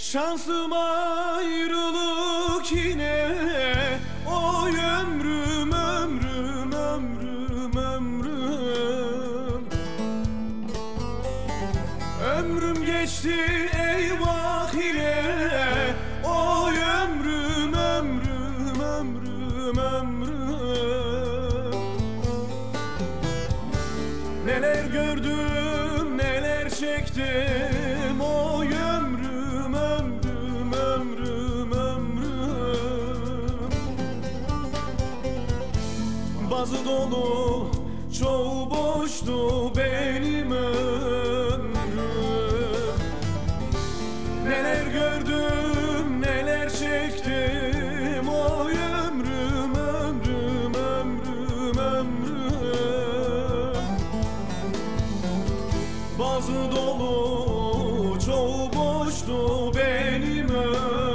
Şansım ayrılık yine. Oy ömrüm ömrüm ömrüm ömrüm. Ömrüm geçti eyvah ile. Oy ömrüm ömrüm ömrüm ömrüm. Neler gördüm neler çektim. Oy ömrüm ömrüm ömrüm ömrüm. Bazı dolu çoğu boştu benim ömrüm. Neler gördüm neler çektim. Oy ömrüm ömrüm ömrüm ömrüm. Bazı dolu çoğu boştu benim ömrüm.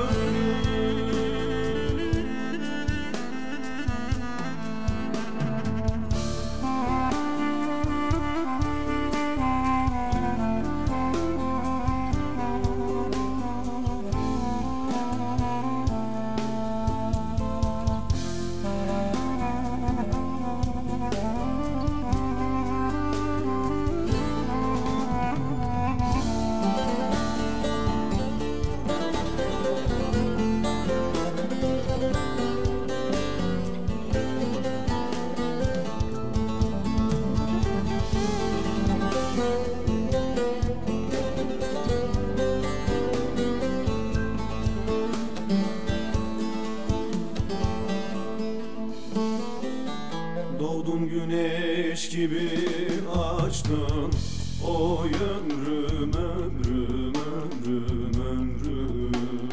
Doğdun güneş gibi açtın. Oy ömrüm ömrüm ömrüm ömrüm.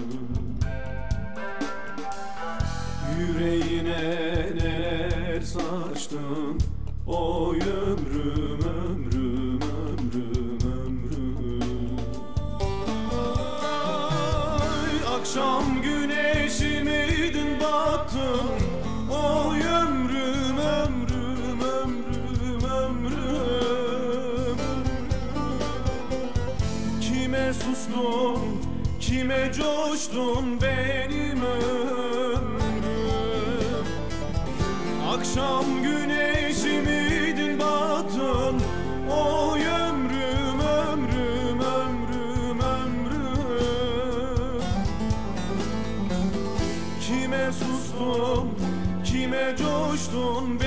Yüreğine neler saçtın. Oy ömrüm ömrüm ömrüm ömrüm. Ay, akşam güneşi miydin battın. Oy ömrüm ömrüm ömrüm ömrüm. Kime sustun kime coştun benim ömrüm. Akşam güneşi miydin battın. Oy ömrüm ömrüm ömrüm ömrüm. Kime sustun kime coştun